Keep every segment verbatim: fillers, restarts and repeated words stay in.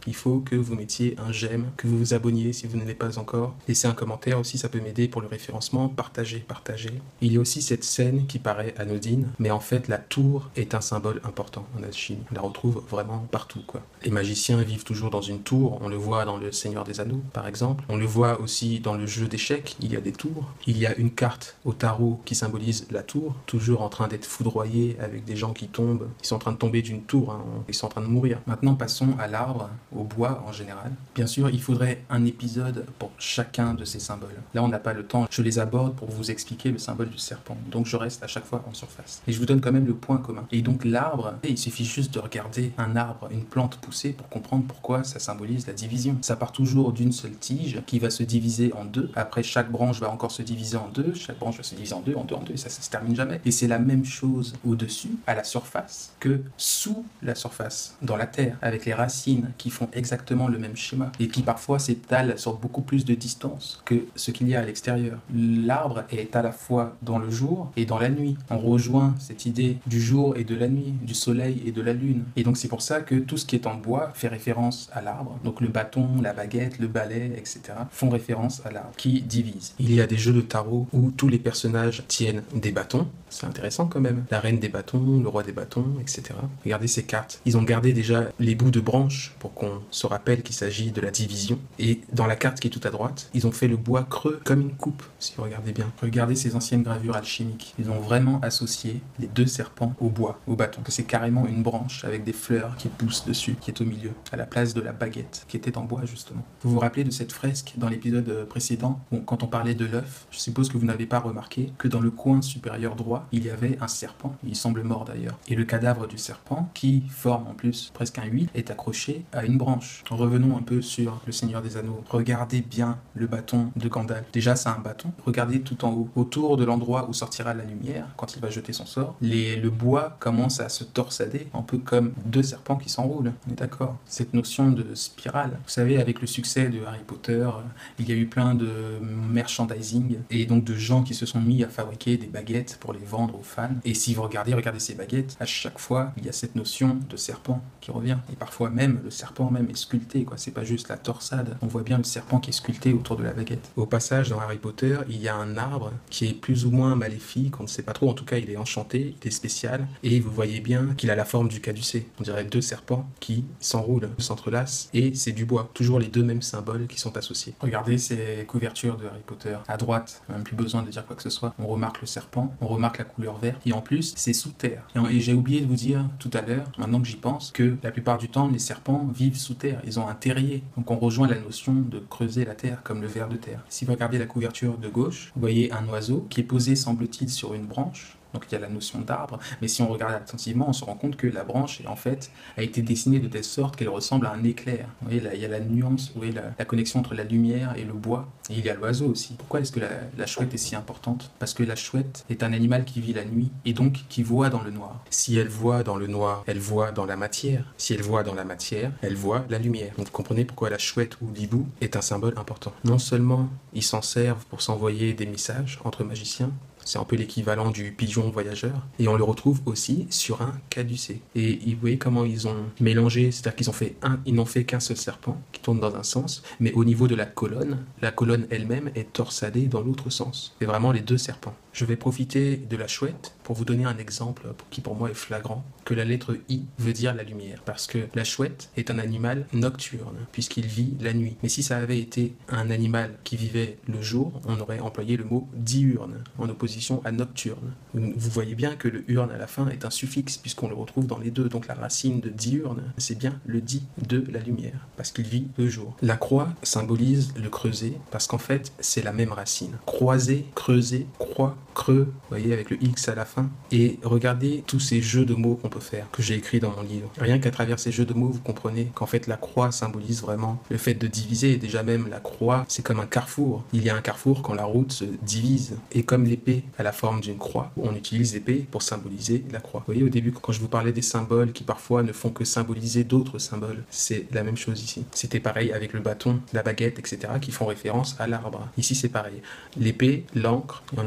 il faut que vous mettiez un j'aime, que vous vous abonniez si vous ne l'êtes pas encore. Laissez un commentaire aussi, ça peut m'aider pour le référencement. Partagez, partagez. Il y a aussi cette scène qui paraît anodine, mais en fait la tour est un symbole important en alchimie. On la retrouve vraiment partout, quoi. Les magiciens vivent toujours dans une tour, on le voit dans le Seigneur des Anneaux par exemple. On le voit aussi dans le jeu d'échecs, il y a des tours. Il y a une carte au tarot qui symbolise la tour, toujours en train d'être foudroyé avec des gens qui tombent, qui sont en train de tomber d'une tour, hein, ils sont en train de mourir. Maintenant passons à l'arbre, au bois en général. Bien sûr, il faudrait un épisode pour chacun de ces symboles. Là on n'a pas le temps, je les aborde pour vous expliquer le symbole du serpent, donc je reste à chaque fois en surface. Et je vous donne quand même le point commun. Et donc l'arbre, il suffit juste de regarder un arbre, une plante pousser pour comprendre pourquoi ça symbolise la division. Ça part toujours d'une seule tige qui va se diviser en deux. Après, chaque branche va encore se diviser en deux. Chaque branche va se diviser en deux, en deux, en deux. Et ça, ça se termine jamais. Et c'est la même chose au-dessus, à la surface, que sous la surface, dans la terre, avec les racines qui font exactement le même schéma et qui parfois s'étalent sur beaucoup plus de distance que ce qu'il y a à l'extérieur. L'arbre est à la fois dans le jour et dans la nuit. On rejoint cette idée du jour et de la nuit, du soleil et de la lune. Et donc c'est pour ça que tout ce qui est en bois fait référence à l'arbre. Donc le bâton, la baguette, le balai, et cetera font référence à l'arbre qui divise. Il y a des jeux de tarot où tous les personnages tiennent des bâtons. C'est intéressant quand même. La reine des bâtons, le roi des bâtons, et cetera. Regardez ces cartes. Ils ont gardé déjà les bouts de branches pour qu'on se rappelle qu'il s'agit de la division. Et dans la carte qui est tout à droite, ils ont fait le bois creux comme une coupe, si vous regardez bien. Regardez ces anciennes gravures alchimiques. Ils ont vraiment associé les deux serpents au bois, au bâton. C'est carrément une branche avec des fleurs qui poussent dessus, qui est au milieu, à la place de la baguette, qui était en bois justement. Vous vous rappelez de cette fresque dans l'épisode précédent, où, quand on parlait de l'œuf, je suppose que vous n'avez pas remarqué que dans le coin supérieur droit, il y avait un serpent, il semble mort d'ailleurs. Et le cadavre du serpent, qui forme en plus presque un huit, est accroché à une branche. Revenons un peu sur le Seigneur des Anneaux. Regardez bien le bâton de Gandalf. Déjà, c'est un bâton. Regardez tout en haut, autour de l'endroit où sortira la lumière, quand il va jeter son sort, les, le bois commence à se torsader, un peu comme deux serpents qui s'enroulent. On est d'accord? Cette notion de spirale. Vous savez, avec le succès de Harry Potter, il y a eu plein de merchandising, et donc de gens qui se sont mis à fabriquer des baguettes pour les vendre aux fans. Et si vous regardez, regardez ces baguettes, à chaque fois, il y a cette notion de serpent qui revient. Et parfois même, le serpent même est sculpté, quoi. C'est pas juste la torsade. On voit bien le serpent qui est sculpté autour de la baguette. Au passage, dans Harry Potter, il y a un arbre qui est plus ou moins maléfique, on ne sait pas trop. En tout cas, il est enchanté, il est spécial. Et vous voyez bien qu'il a la forme du caducée. On dirait deux serpents qui s'enroulent, s'entrelacent. Et c'est du bois. Toujours les deux mêmes symboles qui sont associés. Regardez ces couvertures de Harry Potter. À droite, même plus besoin de dire quoi que ce soit. On remarque le serpent, on remarque la couleur verte. Et en plus, c'est sous terre. Et j'ai oublié de vous dire tout à l'heure, maintenant que j'y pense, que la plupart du temps, les serpents vivent sous terre. Ils ont un terrier. Donc on rejoint la notion de creuser la terre, comme le ver de terre. Si vous regardez la couverture de gauche, vous voyez un oiseau qui est posé, semble-t-il, sur une branche. Donc il y a la notion d'arbre, mais si on regarde attentivement, on se rend compte que la branche, en fait, a été dessinée de telle sorte qu'elle ressemble à un éclair. Vous voyez, là, il y a la nuance, vous voyez, la, la connexion entre la lumière et le bois. Et il y a l'oiseau aussi. Pourquoi est-ce que la, la chouette est si importante? Parce que la chouette est un animal qui vit la nuit, et donc qui voit dans le noir. Si elle voit dans le noir, elle voit dans la matière. Si elle voit dans la matière, elle voit la lumière. Donc vous comprenez pourquoi la chouette ou l'hibou est un symbole important. Non seulement ils s'en servent pour s'envoyer des messages entre magiciens, c'est un peu l'équivalent du pigeon voyageur. Et on le retrouve aussi sur un caducée. Et vous voyez comment ils ont mélangé, c'est-à-dire qu'ils ont fait un, ils n'ont fait qu'un seul serpent qui tourne dans un sens, mais au niveau de la colonne, la colonne elle-même est torsadée dans l'autre sens. C'est vraiment les deux serpents. Je vais profiter de la chouette pour vous donner un exemple qui pour moi est flagrant, que la lettre I veut dire la lumière, parce que la chouette est un animal nocturne, puisqu'il vit la nuit. Mais si ça avait été un animal qui vivait le jour, on aurait employé le mot diurne, en opposition à nocturne. Vous voyez bien que le urne à la fin est un suffixe, puisqu'on le retrouve dans les deux, donc la racine de diurne, c'est bien le di de la lumière, parce qu'il vit le jour. La croix symbolise le creuset, parce qu'en fait, c'est la même racine. Croiser, creuser, croix, creux, vous voyez, avec le X à la fin. Et regardez tous ces jeux de mots qu'on peut faire, que j'ai écrits dans mon livre. Rien qu'à travers ces jeux de mots, vous comprenez qu'en fait la croix symbolise vraiment le fait de diviser. Déjà même la croix, c'est comme un carrefour. Il y a un carrefour quand la route se divise. Et comme l'épée a la forme d'une croix, on utilise l'épée pour symboliser la croix. Vous voyez, au début, quand je vous parlais des symboles qui parfois ne font que symboliser d'autres symboles, c'est la même chose ici. C'était pareil avec le bâton, la baguette, et cetera, qui font référence à l'arbre. Ici, c'est pareil. L'épée, l'encre, on en verra d'autres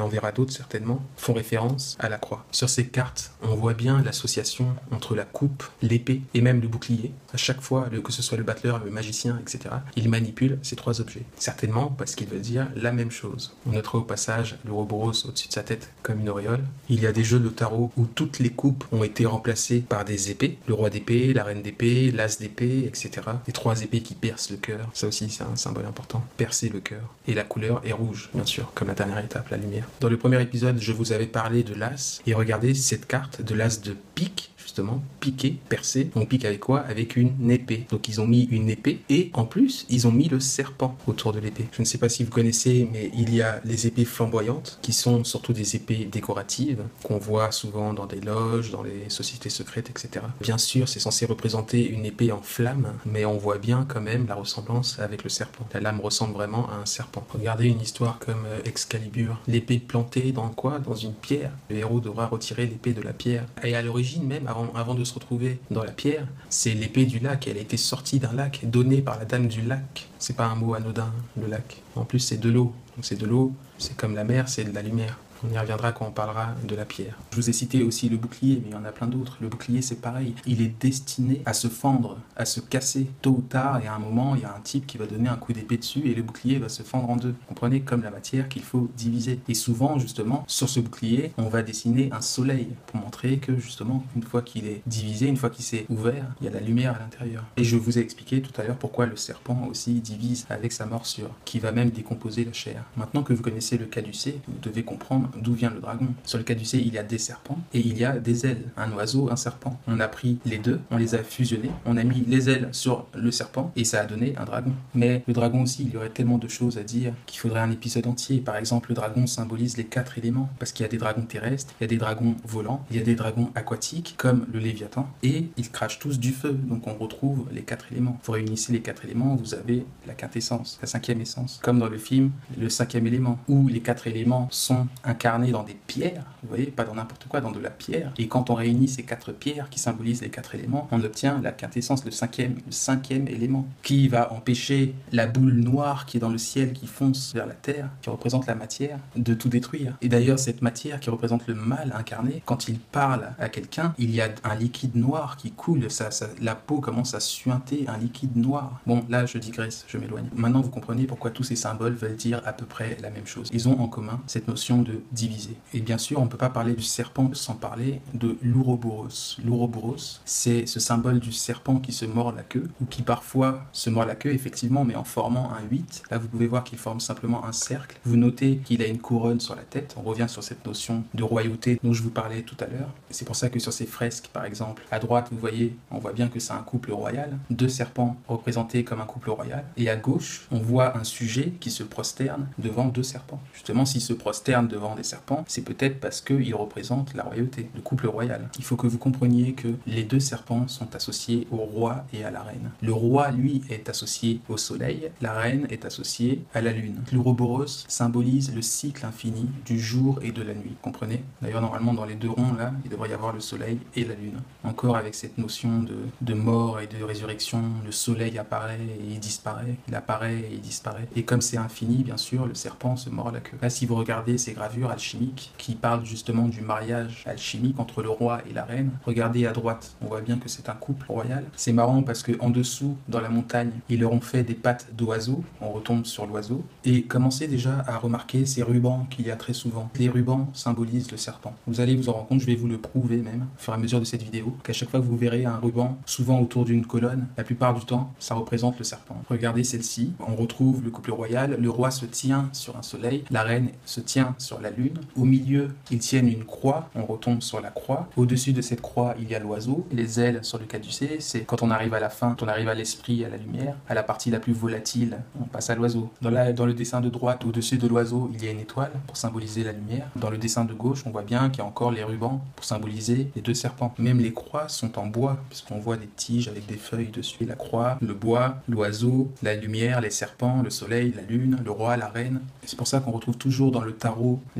d'autres certainement, font référence à la croix. Sur ces cartes, on voit bien l'association entre la coupe, l'épée et même le bouclier. À chaque fois, le, que ce soit le battleur, le magicien, et cetera, il manipule ces trois objets. Certainement parce qu'ils veulent dire la même chose. On notera au passage l'Ouroboros au-dessus de sa tête comme une auréole. Il y a des jeux de tarot où toutes les coupes ont été remplacées par des épées. Le roi d'épée, la reine d'épée, l'as d'épée, et cetera. Les trois épées qui percent le cœur. Ça aussi, c'est un symbole important. Percer le cœur. Et la couleur est rouge, bien sûr, comme la dernière étape, la lumière. Dans le premier épisode, je vous avais parlé de l'as. Et regardez cette carte de l'as de pique. Justement, piquer, percer. On pique avec quoi? Avec une épée. Donc ils ont mis une épée et en plus, ils ont mis le serpent autour de l'épée. Je ne sais pas si vous connaissez, mais il y a les épées flamboyantes qui sont surtout des épées décoratives qu'on voit souvent dans des loges, dans les sociétés secrètes, et cetera. Bien sûr, c'est censé représenter une épée en flamme, mais on voit bien quand même la ressemblance avec le serpent. La lame ressemble vraiment à un serpent. Regardez une histoire comme Excalibur. L'épée plantée dans quoi? Dans une pierre. Le héros devra retirer l'épée de la pierre. Et à l'origine même, avant Avant de se retrouver dans la pierre, c'est l'épée du lac. Elle a été sortie d'un lac, donnée par la dame du lac. C'est pas un mot anodin, le lac. En plus, c'est de l'eau. Donc c'est de l'eau, c'est comme la mer, c'est de la lumière. On y reviendra quand on parlera de la pierre. Je vous ai cité aussi le bouclier, mais il y en a plein d'autres. Le bouclier, c'est pareil. Il est destiné à se fendre, à se casser. Tôt ou tard, et à un moment, il y a un type qui va donner un coup d'épée dessus et le bouclier va se fendre en deux. Vous comprenez? Comme la matière qu'il faut diviser. Et souvent, justement, sur ce bouclier, on va dessiner un soleil pour montrer que, justement, une fois qu'il est divisé, une fois qu'il s'est ouvert, il y a de la lumière à l'intérieur. Et je vous ai expliqué tout à l'heure pourquoi le serpent aussi divise avec sa morsure, qui va même décomposer la chair. Maintenant que vous connaissez le caducée, vous devez comprendre d'où vient le dragon. Sur le caducée, il y a des serpents et il y a des ailes. Un oiseau, un serpent. On a pris les deux, on les a fusionnés, on a mis les ailes sur le serpent et ça a donné un dragon. Mais le dragon aussi, il y aurait tellement de choses à dire qu'il faudrait un épisode entier. Par exemple, le dragon symbolise les quatre éléments parce qu'il y a des dragons terrestres, il y a des dragons volants, il y a des dragons aquatiques comme le Léviathan et ils crachent tous du feu. Donc on retrouve les quatre éléments. Vous réunissez les quatre éléments, vous avez la quintessence, la cinquième essence. Comme dans le film, le cinquième élément où les quatre éléments sont incarnés dans des pierres, vous voyez, pas dans n'importe quoi, dans de la pierre. Et quand on réunit ces quatre pierres qui symbolisent les quatre éléments, on obtient la quintessence, le cinquième, le cinquième élément, qui va empêcher la boule noire qui est dans le ciel, qui fonce vers la terre, qui représente la matière, de tout détruire. Et d'ailleurs, cette matière qui représente le mal incarné, quand il parle à quelqu'un, il y a un liquide noir qui coule, ça, ça, la peau commence à suinter un liquide noir. Bon, là, je digresse, je m'éloigne. Maintenant, vous comprenez pourquoi tous ces symboles veulent dire à peu près la même chose. Ils ont en commun cette notion de diviser. Et bien sûr, on ne peut pas parler du serpent sans parler de l'Ouroboros. L'Ouroboros, c'est ce symbole du serpent qui se mord la queue, ou qui parfois se mord la queue, effectivement, mais en formant un huit. Là, vous pouvez voir qu'il forme simplement un cercle. Vous notez qu'il a une couronne sur la tête. On revient sur cette notion de royauté dont je vous parlais tout à l'heure. C'est pour ça que sur ces fresques, par exemple, à droite, vous voyez, on voit bien que c'est un couple royal. Deux serpents représentés comme un couple royal. Et à gauche, on voit un sujet qui se prosterne devant deux serpents. Justement, s'il se prosterne devant des serpents, c'est peut-être parce qu'il représente la royauté, le couple royal. Il faut que vous compreniez que les deux serpents sont associés au roi et à la reine. Le roi, lui, est associé au soleil, la reine est associée à la lune. L'Ouroboros symbolise le cycle infini du jour et de la nuit, comprenez? D'ailleurs, normalement, dans les deux ronds, là, il devrait y avoir le soleil et la lune. Encore avec cette notion de, de mort et de résurrection, le soleil apparaît et il disparaît, il apparaît et il disparaît. Et comme c'est infini, bien sûr, le serpent se mord la queue. Là, si vous regardez ces gravures alchimiques qui parlent justement du mariage alchimique entre le roi et la reine, regardez à droite, on voit bien que c'est un couple royal. C'est marrant parce que en dessous, dans la montagne, ils leur ont fait des pattes d'oiseau, on retombe sur l'oiseau, et commencez déjà à remarquer ces rubans qu'il y a très souvent. Les rubans symbolisent le serpent. Vous allez vous en rendre compte, je vais vous le prouver même, au fur et à mesure de cette vidéo, qu'à chaque fois que vous verrez un ruban, souvent autour d'une colonne, la plupart du temps, ça représente le serpent. Regardez celle-ci, on retrouve le couple royal, le roi se tient sur un soleil, la reine se tient sur la lune, au milieu, ils tiennent une croix, on retombe sur la croix, au-dessus de cette croix, il y a l'oiseau, les ailes sur le caducée, c'est quand on arrive à la fin, quand on arrive à l'esprit, à la lumière, à la partie la plus volatile, on passe à l'oiseau. Dans, la, dans le dessin de droite, au-dessus de l'oiseau, il y a une étoile pour symboliser la lumière. Dans le dessin de gauche, on voit bien qu'il y a encore les rubans pour symboliser les deux serpents. Même les croix sont en bois, puisqu'on voit des tiges avec des feuilles dessus. La croix, le bois, l'oiseau, la lumière, les serpents, le soleil, la lune, le roi, la reine. C'est pour ça qu'on retrouve toujours dans le tarot les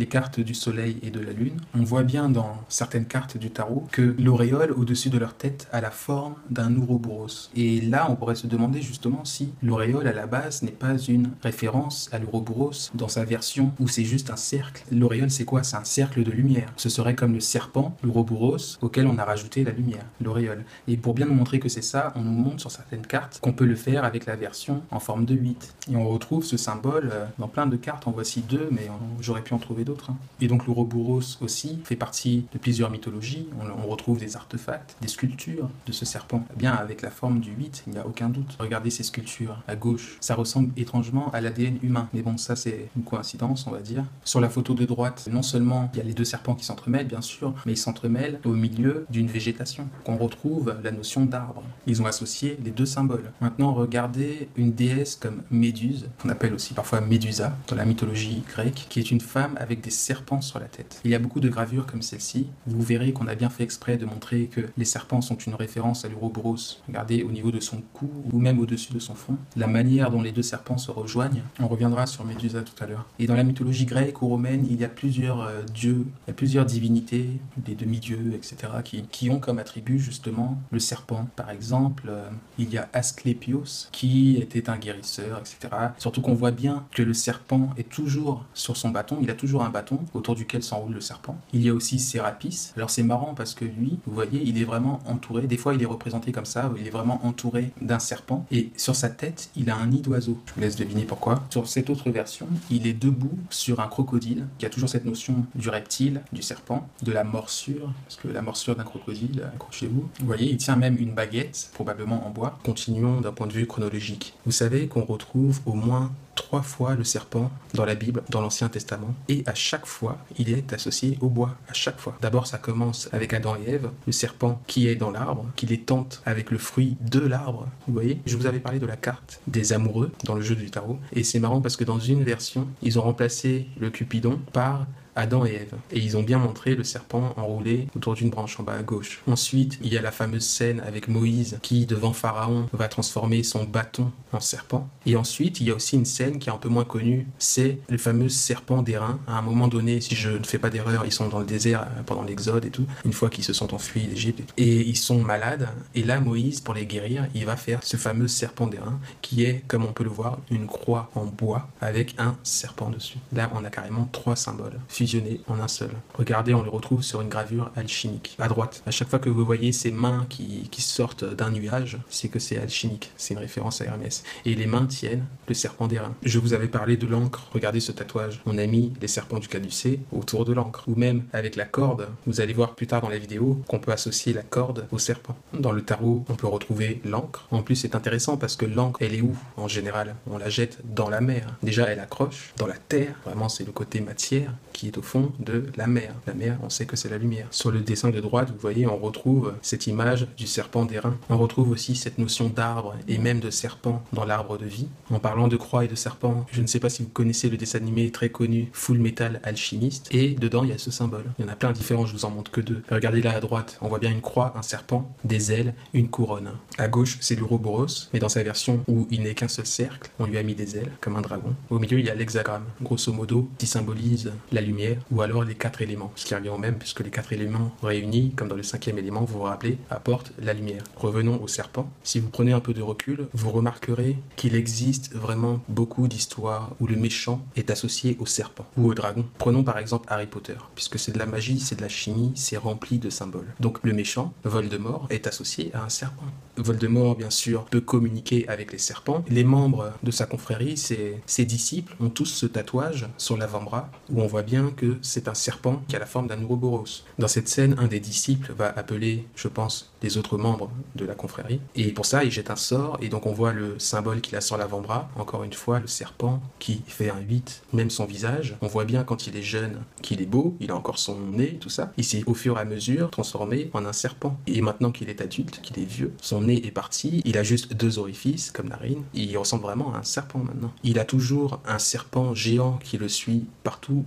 les cartes du soleil et de la lune, on voit bien dans certaines cartes du tarot que l'auréole au-dessus de leur tête a la forme d'un ouroboros. Et là, on pourrait se demander justement si l'auréole à la base n'est pas une référence à l'ouroboros dans sa version où c'est juste un cercle. L'auréole, c'est quoi? C'est un cercle de lumière. Ce serait comme le serpent, l'ouroboros, auquel on a rajouté la lumière, l'auréole. Et pour bien nous montrer que c'est ça, on nous montre sur certaines cartes qu'on peut le faire avec la version en forme de huit. Et on retrouve ce symbole dans plein de cartes. En voici deux, mais j'aurais pu en trouver d'autres. Hein. Et donc l'ouroboros aussi fait partie de plusieurs mythologies. On, on retrouve des artefacts, des sculptures de ce serpent. Eh bien, avec la forme du huit, il n'y a aucun doute. Regardez ces sculptures à gauche. Ça ressemble étrangement à l'A D N humain. Mais bon, ça c'est une coïncidence, on va dire. Sur la photo de droite, non seulement il y a les deux serpents qui s'entremêlent, bien sûr, mais ils s'entremêlent au milieu d'une végétation. On retrouve la notion d'arbre. Ils ont associé les deux symboles. Maintenant, regardez une déesse comme Méduse, qu'on appelle aussi parfois Médusa dans la mythologie grecque, qui est une femme avec des serpents sur la tête. Il y a beaucoup de gravures comme celle-ci. Vous verrez qu'on a bien fait exprès de montrer que les serpents sont une référence à l'ouroboros. Regardez au niveau de son cou ou même au-dessus de son front, la manière dont les deux serpents se rejoignent. On reviendra sur Médusa tout à l'heure. Et dans la mythologie grecque ou romaine, il y a plusieurs euh, dieux, il y a plusieurs divinités, des demi-dieux, et cetera, qui, qui ont comme attribut justement le serpent. Par exemple, euh, il y a Asclépios qui était un guérisseur, et cetera. Surtout qu'on voit bien que le serpent est toujours sur son bâton, il a toujours un bâton autour duquel s'enroule le serpent. Il y a aussi Sérapis. Alors c'est marrant parce que lui, vous voyez, il est vraiment entouré, des fois il est représenté comme ça, il est vraiment entouré d'un serpent et sur sa tête, il a un nid d'oiseau. Je vous laisse deviner pourquoi. Sur cette autre version, il est debout sur un crocodile qui a toujours cette notion du reptile, du serpent, de la morsure, parce que la morsure d'un crocodile, accrochez-vous. Vous voyez, il tient même une baguette, probablement en bois. Continuons d'un point de vue chronologique. Vous savez qu'on retrouve au moins trois fois le serpent dans la Bible, dans l'Ancien Testament, et à chaque fois, il est associé au bois, à chaque fois. D'abord, ça commence avec Adam et Ève, le serpent qui est dans l'arbre, qui les tente avec le fruit de l'arbre, vous voyez. Je vous avais parlé de la carte des amoureux dans le jeu du tarot, et c'est marrant parce que dans une version, ils ont remplacé le Cupidon par Adam et Ève. Et ils ont bien montré le serpent enroulé autour d'une branche en bas à gauche. Ensuite, il y a la fameuse scène avec Moïse qui, devant Pharaon, va transformer son bâton en serpent. Et ensuite, il y a aussi une scène qui est un peu moins connue, c'est le fameux serpent d'airain. À un moment donné, si je ne fais pas d'erreur, ils sont dans le désert pendant l'Exode et tout, une fois qu'ils se sont enfuis d'Égypte. Et ils sont malades. Et là, Moïse, pour les guérir, il va faire ce fameux serpent d'airain qui est, comme on peut le voir, une croix en bois avec un serpent dessus. Là, on a carrément trois symboles fusionnés en un seul. Regardez, on le retrouve sur une gravure alchimique. À droite, à chaque fois que vous voyez ces mains qui, qui sortent d'un nuage, c'est que c'est alchimique. C'est une référence à Hermès. Et les mains tiennent le serpent d'airain. Je vous avais parlé de l'encre. Regardez ce tatouage. On a mis les serpents du caducée autour de l'encre. Ou même avec la corde. Vous allez voir plus tard dans la vidéo qu'on peut associer la corde au serpent. Dans le tarot, on peut retrouver l'encre. En plus, c'est intéressant parce que l'encre, elle est où en général? On la jette dans la mer. Déjà, elle accroche dans la terre. Vraiment, c'est le côté matière qui est au fond de la mer. La mer, on sait que c'est la lumière. Sur le dessin de droite, vous voyez, on retrouve cette image du serpent d'airain. On retrouve aussi cette notion d'arbre et même de serpent dans l'arbre de vie. En parlant de croix et de serpent, je ne sais pas si vous connaissez le dessin animé très connu Full Metal Alchemist, et dedans il y a ce symbole. Il y en a plein différents, je vous en montre que deux. Regardez là à droite, on voit bien une croix, un serpent, des ailes, une couronne. À gauche, c'est l'ouroboros, mais dans sa version où il n'est qu'un seul cercle, on lui a mis des ailes, comme un dragon. Au milieu, il y a l'hexagramme, grosso modo, qui symbolise la lumière, ou alors les quatre éléments, ce qui revient au même, puisque les quatre éléments réunis, comme dans le cinquième élément, vous vous rappelez, apportent la lumière. Revenons au serpent. Si vous prenez un peu de recul, vous remarquerez qu'il existe vraiment beaucoup d'histoires où le méchant est associé au serpent ou au dragon. Prenons par exemple Harry Potter, puisque c'est de la magie, c'est de la chimie, c'est rempli de symboles. Donc le méchant, Voldemort, est associé à un serpent. Voldemort, bien sûr, peut communiquer avec les serpents. Les membres de sa confrérie, ses, ses disciples, ont tous ce tatouage sur l'avant-bras où on voit bien que c'est un serpent qui a la forme d'un ouroboros. Dans cette scène, un des disciples va appeler, je pense, les autres membres de la confrérie. Et pour ça, il jette un sort, et donc on voit le symbole qu'il a sur l'avant-bras. Encore une fois, le serpent qui fait un huit, même son visage. On voit bien quand il est jeune qu'il est beau, il a encore son nez, tout ça. Il s'est au fur et à mesure transformé en un serpent. Et maintenant qu'il est adulte, qu'il est vieux, son nez est parti, il a juste deux orifices, comme narine, et il ressemble vraiment à un serpent maintenant. Il a toujours un serpent géant qui le suit partout où il va.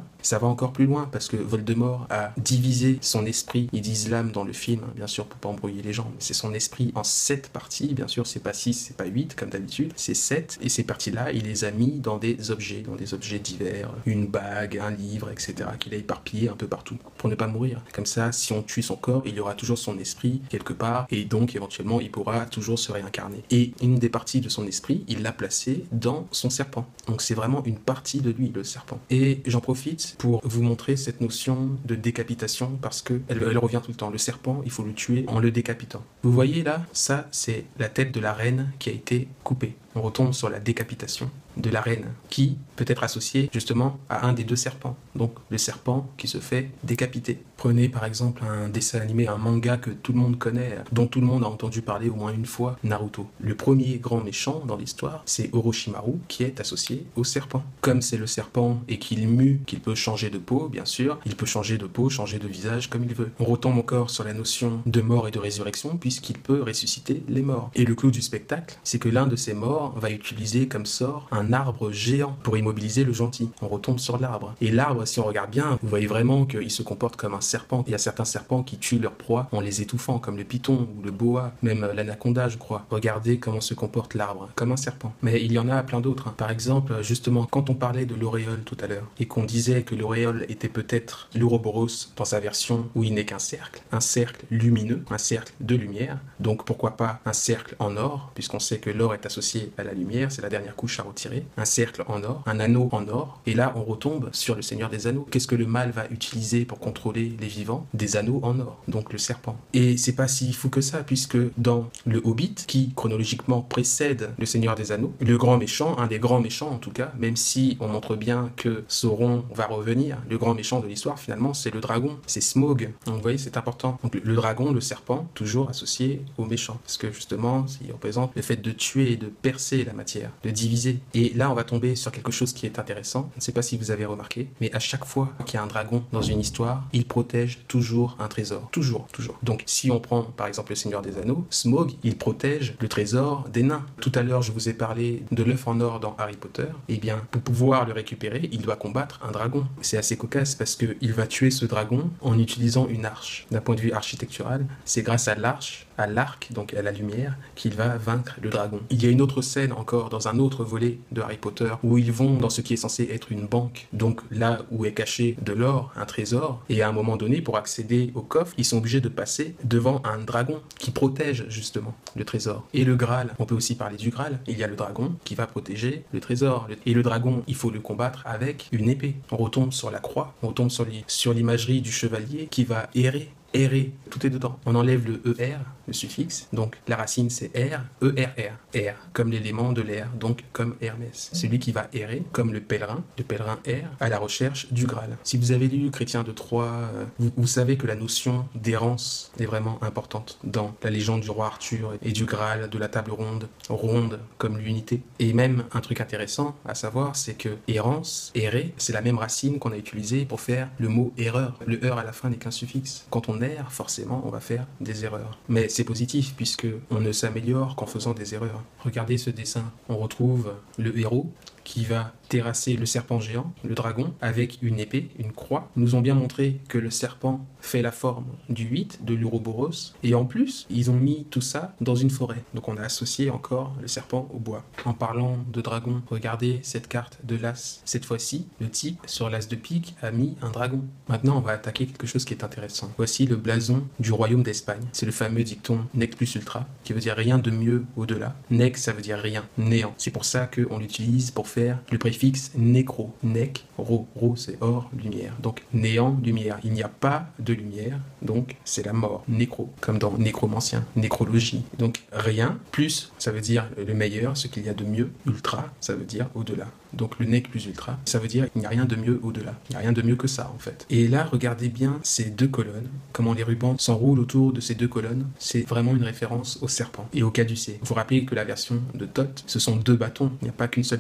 Ça va encore plus loin parce que Voldemort a divisé son esprit, ils disent l'âme dans le film, hein, bien sûr pour pas embrouiller les gens, mais c'est son esprit en sept parties, bien sûr c'est pas six, c'est pas huit comme d'habitude, c'est sept, et ces parties-là, il les a mis dans des objets, dans des objets divers, une bague, un livre, et cetera, qu'il a éparpillé un peu partout, pour ne pas mourir. Comme ça, si on tue son corps, il y aura toujours son esprit quelque part, et donc éventuellement il pourra toujours se réincarner. Et une des parties de son esprit, il l'a placée dans son serpent. Donc c'est vraiment une partie de lui, le serpent. Et j'en profite pour vous montrer cette notion de décapitation, parce que elle, elle revient tout le temps. Le serpent, il faut le tuer en le décapitant. Vous voyez là, ça c'est la tête de la reine qui a été coupée. On retombe sur la décapitation de la reine, qui peut être associée justement à un des deux serpents. Donc le serpent qui se fait décapiter. Prenez par exemple un dessin animé, un manga que tout le monde connaît, dont tout le monde a entendu parler au moins une fois, Naruto. Le premier grand méchant dans l'histoire, c'est Orochimaru, qui est associé au serpent. Comme c'est le serpent et qu'il mue, qu'il peut changer de peau, bien sûr, il peut changer de peau, changer de visage comme il veut. On retombe encore sur la notion de mort et de résurrection, puisqu'il peut ressusciter les morts. Et le clou du spectacle, c'est que l'un de ces morts va utiliser comme sort un arbre géant pour immobiliser le gentil. On retombe sur l'arbre. Et l'arbre, si on regarde bien, vous voyez vraiment qu'il se comporte comme un serpent. Il y a certains serpents qui tuent leur proie en les étouffant, comme le python ou le boa, même l'anaconda, je crois. Regardez comment se comporte l'arbre, comme un serpent. Mais il y en a plein d'autres. Par exemple, justement, quand on parlait de l'auréole tout à l'heure, et qu'on disait que l'auréole était peut-être l'Ouroboros dans sa version où il n'est qu'un cercle, un cercle lumineux, un cercle de lumière, donc pourquoi pas un cercle en or, puisqu'on sait que l'or est associé à la lumière, c'est la dernière couche à retirer, un cercle en or, un anneau en or, et là on retombe sur le Seigneur des Anneaux. Qu'est-ce que le mal va utiliser pour contrôler les vivants? Des anneaux en or, donc le serpent. Et c'est pas si fou que ça, puisque dans le Hobbit, qui chronologiquement précède le Seigneur des Anneaux, le grand méchant, un des grands méchants en tout cas, même si on montre bien que Sauron va revenir, le grand méchant de l'histoire finalement c'est le dragon, c'est Smaug. Donc vous voyez, c'est important. Donc le dragon, le serpent, toujours associé au méchant, parce que justement il représente le fait de tuer et de percer la matière, de diviser. Et là on va tomber sur quelque chose qui est intéressant, je ne sais pas si vous avez remarqué, mais à chaque fois qu'il y a un dragon dans une histoire, il protège toujours un trésor, toujours, toujours. Donc si on prend par exemple le Seigneur des Anneaux, Smaug, il protège le trésor des nains. Tout à l'heure je vous ai parlé de l'œuf en or dans Harry Potter, et bien pour pouvoir le récupérer, il doit combattre un dragon. C'est assez cocasse parce qu'il va tuer ce dragon en utilisant une arche. D'un point de vue architectural, c'est grâce à l'arche, à l'arc, donc à la lumière, qu'il va vaincre le dragon. Il y a une autre scène encore dans un autre volet de Harry Potter où ils vont dans ce qui est censé être une banque, donc là où est caché de l'or, un trésor, et à un moment donné, pour accéder au coffre, ils sont obligés de passer devant un dragon qui protège justement le trésor. Et le Graal, on peut aussi parler du Graal, il y a le dragon qui va protéger le trésor. Et le dragon, il faut le combattre avec une épée. On retombe sur la croix, on retombe sur l'imagerie du chevalier qui va errer. Errer, tout est dedans. On enlève le E R, le suffixe, donc la racine c'est R, E R R, R, comme l'élément de l'air, donc comme Hermès. Celui qui va errer, comme le pèlerin, le pèlerin erre, à la recherche du Graal. Si vous avez lu Chrétien de Troyes, vous, vous savez que la notion d'errance est vraiment importante dans la légende du roi Arthur et du Graal, de la table ronde, ronde comme l'unité. Et même un truc intéressant à savoir, c'est que errance, errer, c'est la même racine qu'on a utilisée pour faire le mot erreur. Le er à la fin n'est qu'un suffixe. Quand on erre, forcément, on va faire des erreurs. Mais c'est positif, puisque on ne s'améliore qu'en faisant des erreurs. Regardez ce dessin. On retrouve le héros qui va terrasser le serpent géant, le dragon, avec une épée, une croix. Ils nous ont bien montré que le serpent fait la forme du huit, de l'Ouroboros, et en plus, ils ont mis tout ça dans une forêt. Donc on a associé encore le serpent au bois. En parlant de dragon, regardez cette carte de l'as. Cette fois-ci, le type, sur l'as de pique, a mis un dragon. Maintenant, on va attaquer quelque chose qui est intéressant. Voici le blason du royaume d'Espagne. C'est le fameux dicton nec plus ultra, qui veut dire rien de mieux au-delà. Nec, ça veut dire rien, néant. C'est pour ça qu'on l'utilise pour faire le préfixe nécro. Nec, ro. Ro, c'est or, lumière. Donc néant, lumière. Il n'y a pas de lumière, donc c'est la mort. Nécro, comme dans nécromancien, nécrologie. Donc rien, plus, ça veut dire le meilleur, ce qu'il y a de mieux. Ultra, ça veut dire au-delà. Donc le nec plus ultra, ça veut dire qu'il n'y a rien de mieux au-delà. Il n'y a rien de mieux que ça en fait. Et là, regardez bien ces deux colonnes, comment les rubans s'enroulent autour de ces deux colonnes. C'est vraiment une référence au serpent et au caducée. Vous vous rappelez que la version de Thoth, ce sont deux bâtons. Il n'y a pas qu'une seule baguette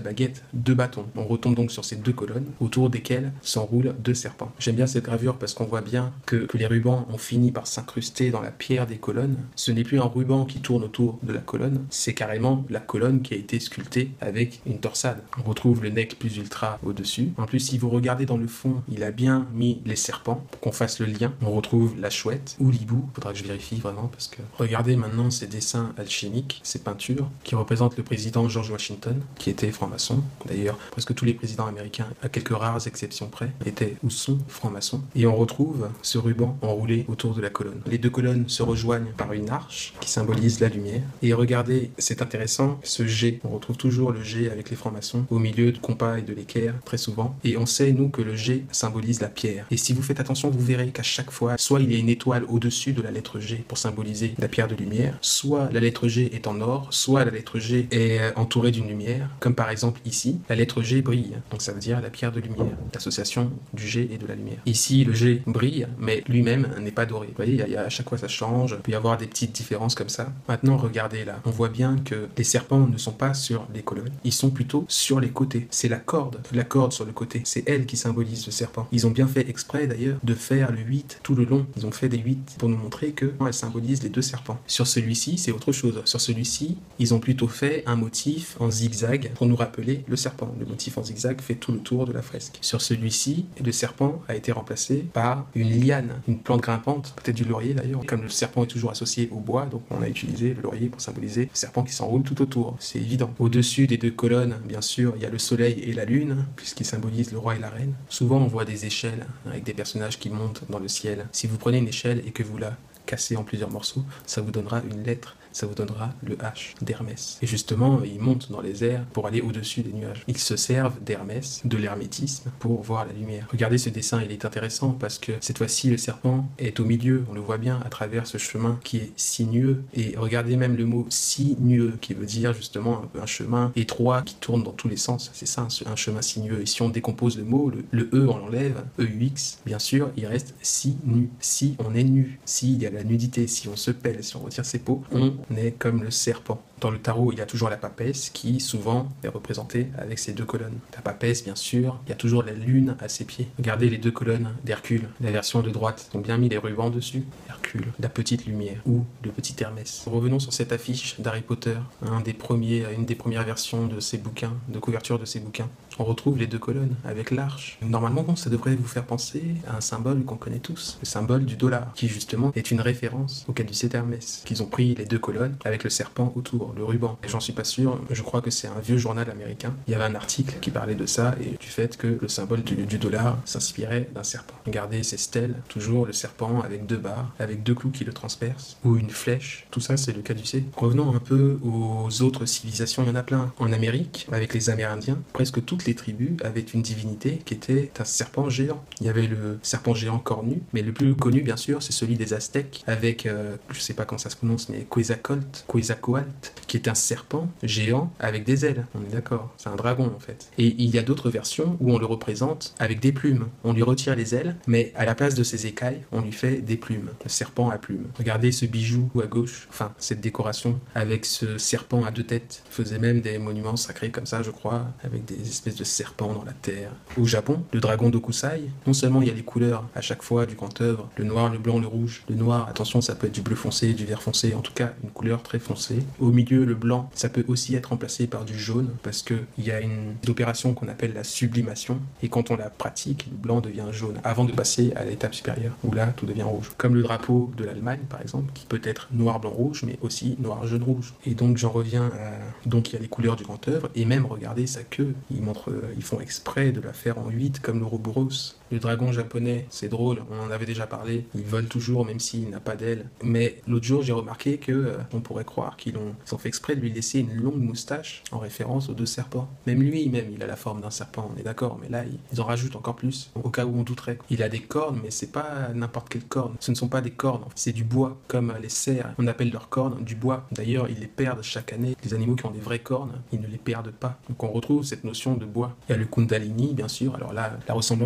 deux bâtons. On retombe donc sur ces deux colonnes autour desquelles s'enroulent deux serpents. J'aime bien cette gravure parce qu'on voit bien que, que les rubans ont fini par s'incruster dans la pierre des colonnes. Ce n'est plus un ruban qui tourne autour de la colonne, c'est carrément la colonne qui a été sculptée avec une torsade. On retrouve le nec plus ultra au-dessus. En plus, si vous regardez dans le fond, il a bien mis les serpents pour qu'on fasse le lien. On retrouve la chouette ou l'hibou. Faudra que je vérifie vraiment parce que regardez maintenant ces dessins alchimiques, ces peintures qui représentent le président George Washington qui était franc-maçon. D'ailleurs, presque tous les présidents américains, à quelques rares exceptions près, étaient ou sont francs-maçons. Et on retrouve ce ruban enroulé autour de la colonne. Les deux colonnes se rejoignent par une arche qui symbolise la lumière. Et regardez, c'est intéressant, ce G, on retrouve toujours le G avec les francs-maçons au milieu de compas et de l'équerre, très souvent. Et on sait, nous, que le G symbolise la pierre. Et si vous faites attention, vous verrez qu'à chaque fois, soit il y a une étoile au-dessus de la lettre G pour symboliser la pierre de lumière, soit la lettre G est en or, soit la lettre G est entourée d'une lumière, comme par exemple ici, la lettre G brille. Donc ça veut dire la pierre de lumière, l'association du G et de la lumière. Ici, le G brille, mais lui-même n'est pas doré. Vous voyez, il y a, il y a, à chaque fois ça change, il peut y avoir des petites différences comme ça. Maintenant, regardez là, on voit bien que les serpents ne sont pas sur les colonnes, ils sont plutôt sur les côtés. C'est la corde, la corde sur le côté, c'est elle qui symbolise le serpent. Ils ont bien fait exprès d'ailleurs de faire le huit tout le long. Ils ont fait des huit pour nous montrer que elle symbolise les deux serpents. Sur celui-ci, c'est autre chose. Sur celui-ci, ils ont plutôt fait un motif en zigzag pour nous rappeler le serpent. Le motif en zigzag fait tout le tour de la fresque. Sur celui-ci, le serpent a été remplacé par une liane, une plante grimpante, peut-être du laurier d'ailleurs. Comme le serpent est toujours associé au bois, donc on a utilisé le laurier pour symboliser le serpent qui s'enroule tout autour. C'est évident. Au-dessus des deux colonnes, bien sûr, il y a le soleil et la lune, puisqu'ils symbolisent le roi et la reine. Souvent, on voit des échelles avec des personnages qui montent dans le ciel. Si vous prenez une échelle et que vous la cassez en plusieurs morceaux, ça vous donnera une lettre, ça vous donnera le H d'Hermès. Et justement, ils montent dans les airs pour aller au-dessus des nuages. Ils se servent d'Hermès, de l'hermétisme, pour voir la lumière. Regardez ce dessin, il est intéressant parce que cette fois-ci, le serpent est au milieu, on le voit bien à travers ce chemin qui est sinueux. Et regardez même le mot sinueux, qui veut dire justement un, un chemin étroit qui tourne dans tous les sens. C'est ça, un, un chemin sinueux. Et si on décompose le mot, le, le E, on l'enlève, E U X, bien sûr, il reste si nu. Si on est nu, si il y a la nudité, si on se pèle, si on retire ses peaux, on est comme le serpent. Dans le tarot, il y a toujours la papesse qui, souvent, est représentée avec ses deux colonnes. La papesse, bien sûr, il y a toujours la lune à ses pieds. Regardez les deux colonnes d'Hercule. La version de droite, ils ont bien mis les rubans dessus. Hercule, la petite lumière, ou le petit Hermès. Revenons sur cette affiche d'Harry Potter, un des premiers, une des premières versions de ces bouquins, de couverture de ces bouquins. On retrouve les deux colonnes avec l'arche. Normalement, bon, ça devrait vous faire penser à un symbole qu'on connaît tous, le symbole du dollar, qui justement est une référence au caducée d'Hermès, qu'ils ont pris les deux colonnes avec le serpent autour, le ruban. Et j'en suis pas sûr, je crois que c'est un vieux journal américain. Il y avait un article qui parlait de ça et du fait que le symbole du, du dollar s'inspirait d'un serpent. Regardez ces stèles, toujours le serpent avec deux barres, avec deux clous qui le transpercent, ou une flèche. Tout ça, c'est le caducée. Revenons un peu aux autres civilisations, il y en a plein. En Amérique, avec les Amérindiens, presque toutes les tribus avaient une divinité qui était un serpent géant. Il y avait le serpent géant cornu, mais le plus connu, bien sûr, c'est celui des Aztèques, avec, euh, je sais pas comment ça se prononce, mais Quetzalcoatl, Quetzalcoatl, qui est un serpent géant avec des ailes. On est d'accord, c'est un dragon en fait. Et il y a d'autres versions où on le représente avec des plumes. On lui retire les ailes, mais à la place de ses écailles, on lui fait des plumes. Le serpent à plumes. Regardez ce bijou à gauche, enfin cette décoration avec ce serpent à deux têtes. Il faisait même des monuments sacrés comme ça, je crois, avec des espèces de serpents dans la terre. Au Japon, le dragon d'Okusai, non seulement il y a les couleurs à chaque fois du grand œuvre, le noir, le blanc, le rouge. Le noir, attention, ça peut être du bleu foncé, du vert foncé, en tout cas une couleur très foncée. Au milieu, le blanc, ça peut aussi être remplacé par du jaune parce que il y a une opération qu'on appelle la sublimation et quand on la pratique, le blanc devient jaune avant de passer à l'étape supérieure où là tout devient rouge. Comme le drapeau de l'Allemagne par exemple, qui peut être noir, blanc, rouge, mais aussi noir, jaune, rouge. Et donc j'en reviens à... Donc il y a les couleurs du grand œuvre et même regardez sa queue, ils montrent, ils font exprès de la faire en huit comme l'Ouroboros. Le dragon japonais, c'est drôle, on en avait déjà parlé, il vole toujours même s'il n'a pas d'ailes. Mais l'autre jour, j'ai remarqué que euh, on pourrait croire qu'ils ont, ils ont fait exprès de lui laisser une longue moustache en référence aux deux serpents. Même lui, même, il a la forme d'un serpent, on est d'accord, mais là, ils, ils en rajoutent encore plus, au cas où on douterait. Il a des cornes, mais c'est pas n'importe quelle corne. Ce ne sont pas des cornes, c'est du bois, comme les cerfs. On appelle leurs cornes du bois. D'ailleurs, ils les perdent chaque année. Les animaux qui ont des vraies cornes, ils ne les perdent pas. Donc on retrouve cette notion de bois. Il y a le Kundalini, bien sûr. Alors là, la ressemblance est tellement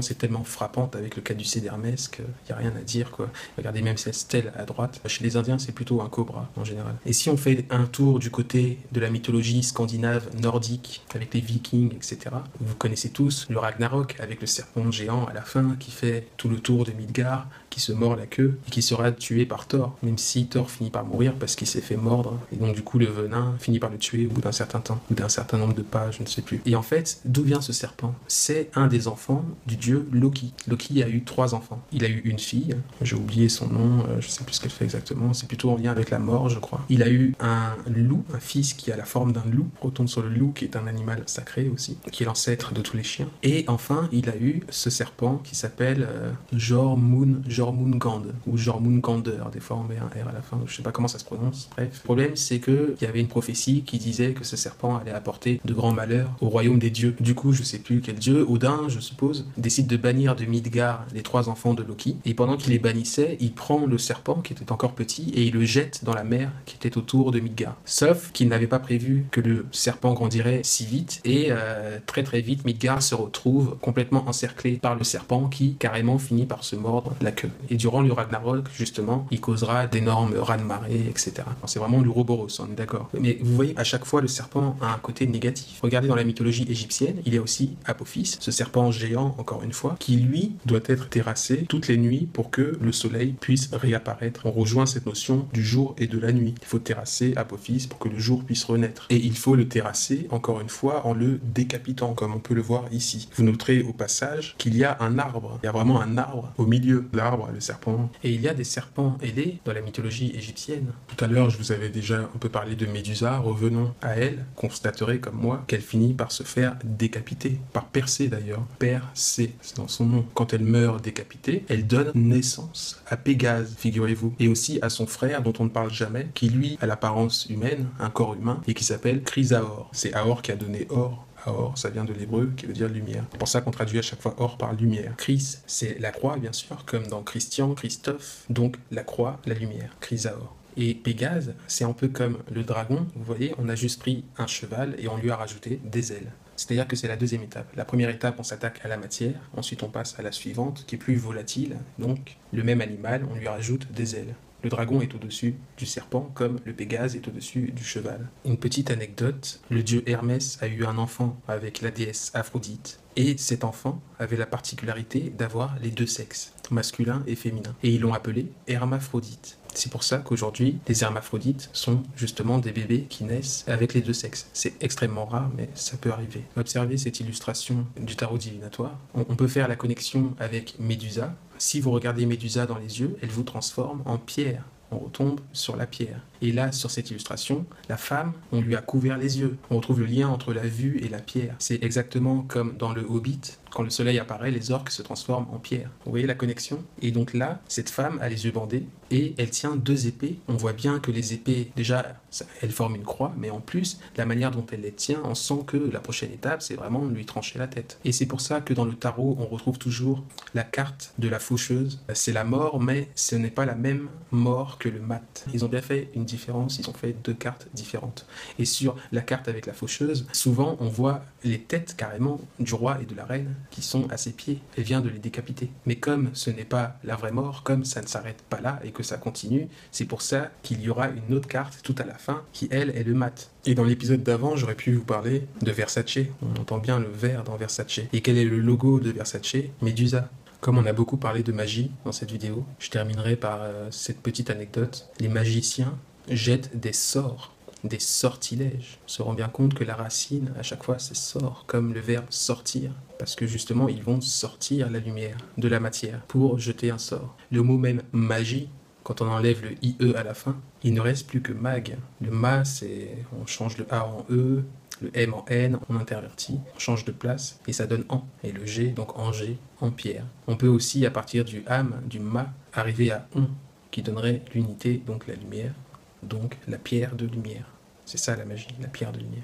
frappante avec le caducée d'Hermès qu'il n'y a rien à dire, quoi. Regardez même cette stèle à droite. Chez les Indiens, c'est plutôt un cobra en général. Et si on fait un tour du côté de la mythologie scandinave, nordique, avec les Vikings, et cetera, vous connaissez tous le Ragnarok avec le serpent géant à la fin qui fait tout le tour de Midgard, qui se mord la queue et qui sera tué par Thor, même si Thor finit par mourir parce qu'il s'est fait mordre, et donc du coup le venin finit par le tuer au bout d'un certain temps, ou d'un certain nombre de pas, je ne sais plus. Et en fait, d'où vient ce serpent? C'est un des enfants du dieu Loki. Loki a eu trois enfants. Il a eu une fille, j'ai oublié son nom, euh, je sais plus ce qu'elle fait exactement, c'est plutôt en lien avec la mort, je crois. Il a eu un loup, un fils qui a la forme d'un loup, retourne sur le loup qui est un animal sacré aussi, qui est l'ancêtre de tous les chiens. Et enfin, il a eu ce serpent qui s'appelle euh, Jormungand, Jormungand, ou Jormungander, des fois on met un R à la fin, je sais pas comment ça se prononce, bref. Le problème c'est que il y avait une prophétie qui disait que ce serpent allait apporter de grands malheurs au royaume des dieux. Du coup, je sais plus quel dieu, Odin, je suppose, décide de bannir de Midgard les trois enfants de Loki, et pendant qu'il les bannissait, il prend le serpent qui était encore petit et il le jette dans la mer qui était autour de Midgard. Sauf qu'il n'avait pas prévu que le serpent grandirait si vite, et euh, très très vite, Midgard se retrouve complètement encerclé par le serpent qui carrément finit par se mordre la queue. Et durant le Ragnarok, justement, il causera d'énormes raz-de-marée, et cetera. C'est vraiment l'Ouroboros, on est d'accord. Mais vous voyez, à chaque fois, le serpent a un côté négatif. Regardez dans la mythologie égyptienne, il y a aussi Apophis, ce serpent géant, encore une fois, qui lui doit être terrassé toutes les nuits pour que le soleil puisse réapparaître. On rejoint cette notion du jour et de la nuit. Il faut terrasser Apophis pour que le jour puisse renaître. Et il faut le terrasser, encore une fois, en le décapitant, comme on peut le voir ici. Vous noterez au passage qu'il y a un arbre. Il y a vraiment un arbre au milieu de l'arbre, le serpent. Et il y a des serpents ailés dans la mythologie égyptienne. Tout à l'heure, je vous avais déjà un peu parlé de Médusa. Revenons à elle. Constaterez comme moi qu'elle finit par se faire décapiter. Par Persée d'ailleurs. Persée, c'est dans son nom. Quand elle meurt décapitée, elle donne naissance à Pégase, figurez-vous. Et aussi à son frère, dont on ne parle jamais, qui lui a l'apparence humaine, un corps humain, et qui s'appelle Chrysaor. C'est Aor qui a donné Or. Or, ça vient de l'hébreu qui veut dire lumière. C'est pour ça qu'on traduit à chaque fois or par lumière. Chris, c'est la croix, bien sûr, comme dans Christian, Christophe. Donc la croix, la lumière. Chrysaor. Et Pégase, c'est un peu comme le dragon. Vous voyez, on a juste pris un cheval et on lui a rajouté des ailes. C'est-à-dire que c'est la deuxième étape. La première étape, on s'attaque à la matière. Ensuite, on passe à la suivante, qui est plus volatile. Donc, le même animal, on lui rajoute des ailes. Le dragon est au-dessus du serpent, comme le Pégase est au-dessus du cheval. Une petite anecdote, le dieu Hermès a eu un enfant avec la déesse Aphrodite, et cet enfant avait la particularité d'avoir les deux sexes, masculin et féminin. Et ils l'ont appelé Hermaphrodite. C'est pour ça qu'aujourd'hui, les hermaphrodites sont justement des bébés qui naissent avec les deux sexes. C'est extrêmement rare, mais ça peut arriver. Observez cette illustration du tarot divinatoire. On, on peut faire la connexion avec Médusa. Si vous regardez Médusa dans les yeux, elle vous transforme en pierre. On retombe sur la pierre. Et là, sur cette illustration, la femme, on lui a couvert les yeux. On retrouve le lien entre la vue et la pierre. C'est exactement comme dans le Hobbit, quand le soleil apparaît, les orques se transforment en pierre. Vous voyez la connexion? Et donc là, cette femme a les yeux bandés et elle tient deux épées. On voit bien que les épées, déjà, ça, elles forment une croix, mais en plus, la manière dont elle les tient, on sent que la prochaine étape, c'est vraiment lui trancher la tête. Et c'est pour ça que dans le tarot, on retrouve toujours la carte de la faucheuse. C'est la mort, mais ce n'est pas la même mort que le mat. Ils ont bien fait une différence, ils ont fait deux cartes différentes. Et sur la carte avec la faucheuse, souvent, on voit les têtes carrément du roi et de la reine qui sont à ses pieds. Elle vient de les décapiter. Mais comme ce n'est pas la vraie mort, comme ça ne s'arrête pas là et que ça continue, c'est pour ça qu'il y aura une autre carte tout à la fin qui, elle, est le mat. Et dans l'épisode d'avant, j'aurais pu vous parler de Versace. On entend bien le vert dans Versace. Et quel est le logo de Versace? Médusa. Comme on a beaucoup parlé de magie dans cette vidéo, je terminerai par euh, cette petite anecdote. Les magiciens jettent des sorts, des sortilèges. On se rend bien compte que la racine, à chaque fois, c'est sort, comme le verbe sortir. Parce que justement, ils vont sortir la lumière de la matière pour jeter un sort. Le mot même magie, quand on enlève le I E à la fin, il ne reste plus que mag. Le ma, c'est... on change le A en E, le M en N, on intervertit, on change de place, et ça donne en. Et le G, donc en G, en pierre. On peut aussi, à partir du am, du ma, arriver à on, qui donnerait l'unité, donc la lumière, donc la pierre de lumière. C'est ça la magie, la pierre de lumière.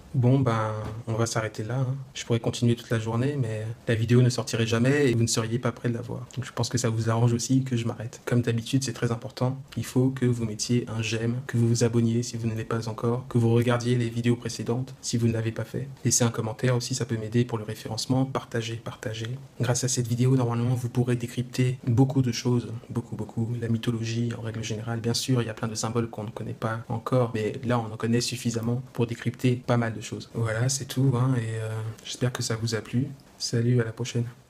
Bon, ben, on va s'arrêter là, hein. Je pourrais continuer toute la journée, mais la vidéo ne sortirait jamais et vous ne seriez pas prêt de la voir. Donc je pense que ça vous arrange aussi que je m'arrête. Comme d'habitude, c'est très important. Il faut que vous mettiez un j'aime, que vous vous abonniez si vous ne l'avez pas encore, que vous regardiez les vidéos précédentes si vous ne l'avez pas fait. Laissez un commentaire aussi, ça peut m'aider pour le référencement. Partagez, partagez. Grâce à cette vidéo, normalement, vous pourrez décrypter beaucoup de choses, beaucoup, beaucoup. La mythologie, en règle générale, bien sûr, il y a plein de symboles qu'on ne connaît pas encore, mais là, on en connaît suffisamment pour décrypter pas mal de choses. Voilà, c'est tout, hein, et euh, j'espère que ça vous a plu. Salut, à la prochaine.